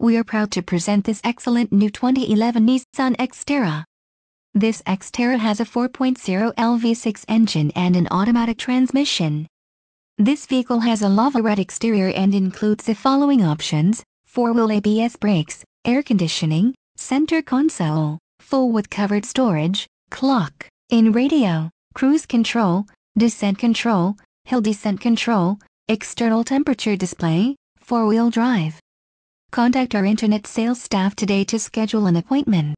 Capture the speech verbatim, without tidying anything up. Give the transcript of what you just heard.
We are proud to present this excellent new twenty eleven Nissan Xterra. This Xterra has a four point oh liter V six engine and an automatic transmission. This vehicle has a lava red exterior and includes the following options: four-wheel A B S brakes, air conditioning, center console, full with covered storage, clock, in radio, cruise control, descent control, hill descent control, external temperature display, four-wheel drive. Contact our internet sales staff today to schedule an appointment.